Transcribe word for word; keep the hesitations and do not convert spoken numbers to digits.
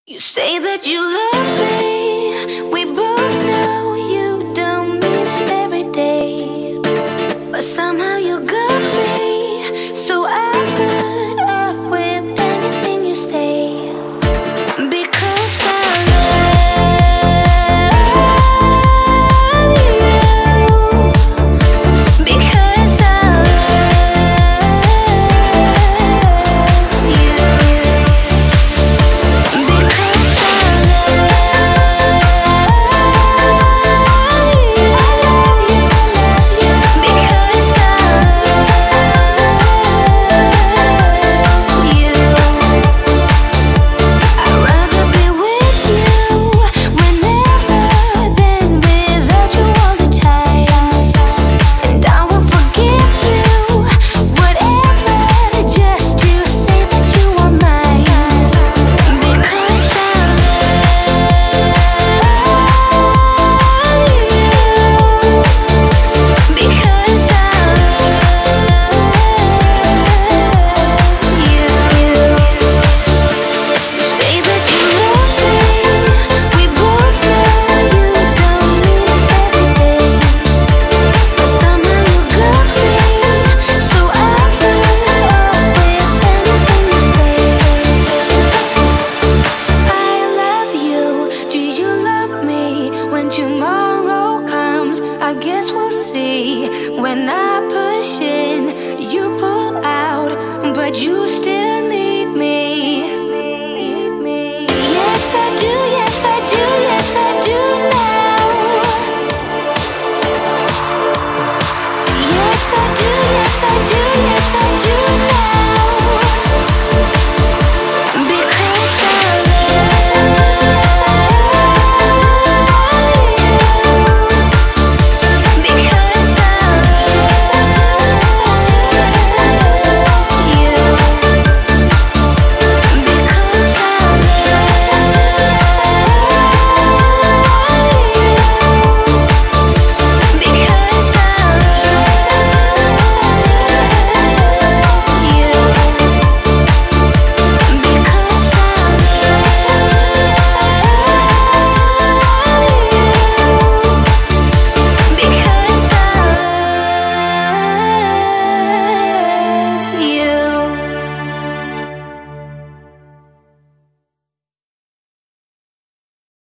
You say that you love me, we both know you don't mean it every day, but somehow you got me, so I put up with anything you say, because I love you, because I love you. Tomorrow comes, I guess we'll see. When I push in, you pull out, but you still